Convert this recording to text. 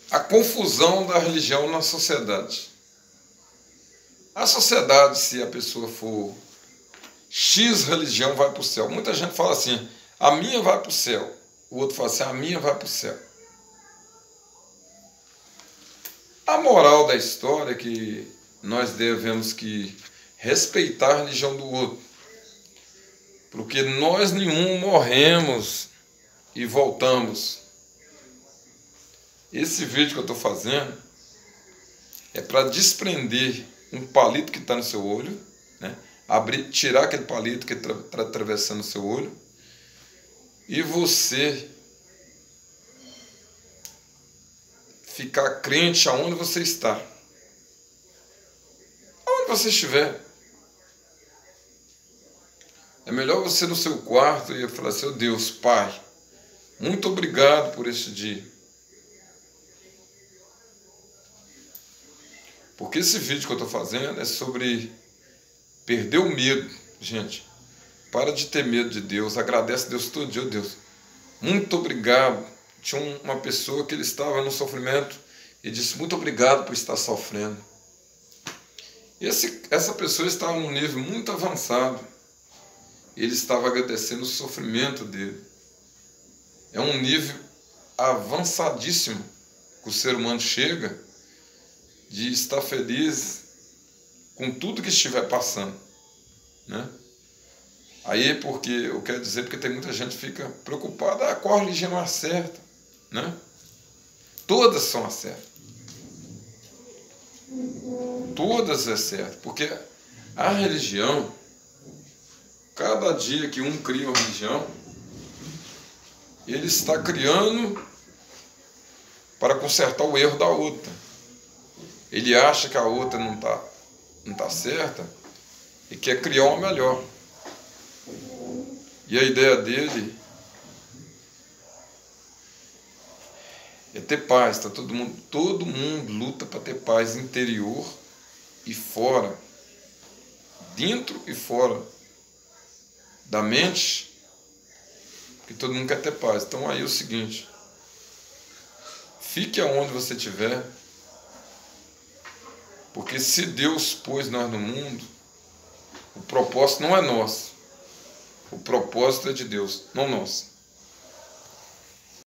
a confusão da religião na sociedade. A sociedade, se a pessoa for X religião, vai para o céu. Muita gente fala assim, a minha vai para o céu. O outro fala assim, a minha vai para o céu. A moral da história é que nós devemos que respeitar a religião do outro. Porque nós nenhum morremos e voltamos. Esse vídeo que eu estou fazendo é para desprender um palito que está no seu olho, né? Tirar aquele palito que está atravessando o seu olho, e você ficar crente aonde você está. Aonde você estiver. É melhor você no seu quarto e falar assim, oh Deus, Pai, muito obrigado por este dia. Porque esse vídeo que eu estou fazendo é sobre perder o medo. Gente, para de ter medo de Deus, agradece a Deus todo dia, oh Deus, muito obrigado. Tinha uma pessoa que ele estava no sofrimento e disse, muito obrigado por estar sofrendo. Essa pessoa estava num nível muito avançado. Ele estava agradecendo o sofrimento dele. É um nível avançadíssimo que o ser humano chega de estar feliz com tudo que estiver passando, né? Aí porque eu quero dizer, porque tem muita gente que fica preocupada, qual religião é certa, né? Todas são as certas. Todas é certo, porque a religião, cada dia que um cria uma religião, ele está criando para consertar o erro da outra. Ele acha que a outra não tá certa e quer criar uma melhor. E a ideia dele é ter paz. Tá todo mundo luta para ter paz interior e fora, dentro e fora da mente, porque todo mundo quer ter paz. Então aí é o seguinte, fique aonde você estiver, porque se Deus pôs nós no mundo, o propósito não é nosso, o propósito é de Deus, não nosso.